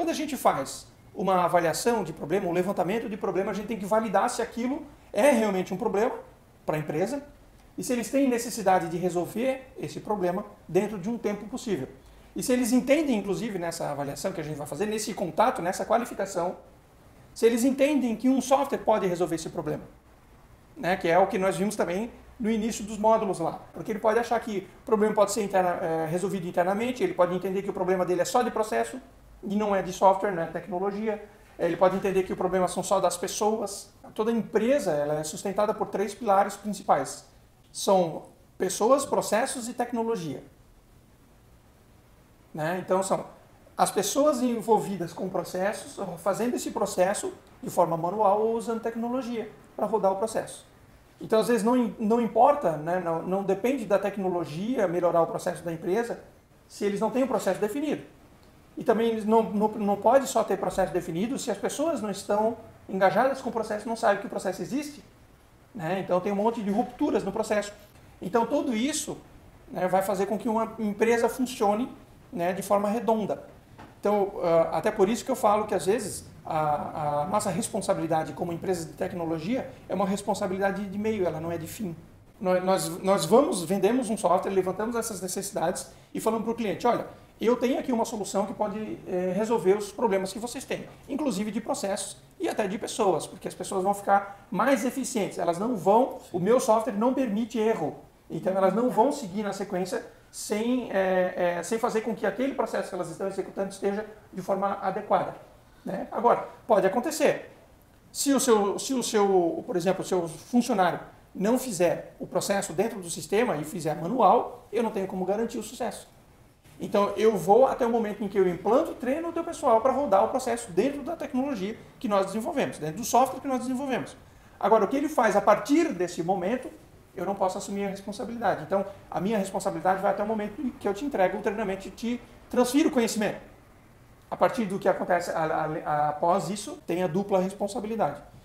quando a gente faz uma avaliação de problema, um levantamento de problema, a gente tem que validar se aquilo é realmente um problema para a empresa e se eles têm necessidade de resolver esse problema dentro de um tempo possível. E se eles entendem, inclusive, nessa avaliação que a gente vai fazer, nesse contato, nessa qualificação, se eles entendem que um software pode resolver esse problema, né? Que é o que nós vimos também no início dos módulos lá. Porque ele pode achar que o problema pode ser resolvido internamente, ele pode entender que o problema dele é só de processo e não é de software, não é tecnologia. Ele pode entender que o problema são só das pessoas. Toda empresa ela é sustentada por 3 pilares principais. São pessoas, processos e tecnologia. Né? Então são as pessoas envolvidas com processos, fazendo esse processo de forma manual ou usando tecnologia para rodar o processo. Então, às vezes, não importa, né? Não depende da tecnologia melhorar o processo da empresa se eles não têm o processo definido. E também eles não pode só ter processo definido se as pessoas não estão engajadas com o processo, não sabem que o processo existe. Né? Então, tem um monte de rupturas no processo. Então, tudo isso, né, vai fazer com que uma empresa funcione, né, de forma redonda. Então, até por isso que eu falo que, às vezes, a nossa responsabilidade como empresa de tecnologia é uma responsabilidade de meio, ela não é de fim. Nós vendemos um software, levantamos essas necessidades e falamos para o cliente, olha, eu tenho aqui uma solução que pode resolver os problemas que vocês têm, inclusive de processos e até de pessoas, porque as pessoas vão ficar mais eficientes, elas não vão, o meu software não permite erro, então elas não vão seguir na sequência sem fazer com que aquele processo que elas estão executando esteja de forma adequada. Né? Agora, pode acontecer. Se por exemplo, o seu funcionário não fizer o processo dentro do sistema e fizer manual, eu não tenho como garantir o sucesso. Então, eu vou até o momento em que eu implanto e treino o teu pessoal para rodar o processo dentro da tecnologia que nós desenvolvemos, dentro do software que nós desenvolvemos. Agora, o que ele faz a partir desse momento, eu não posso assumir a responsabilidade. Então, a minha responsabilidade vai até o momento em que eu te entrego o treinamento e te transfiro o conhecimento. A partir do que acontece após isso, tem a dupla responsabilidade.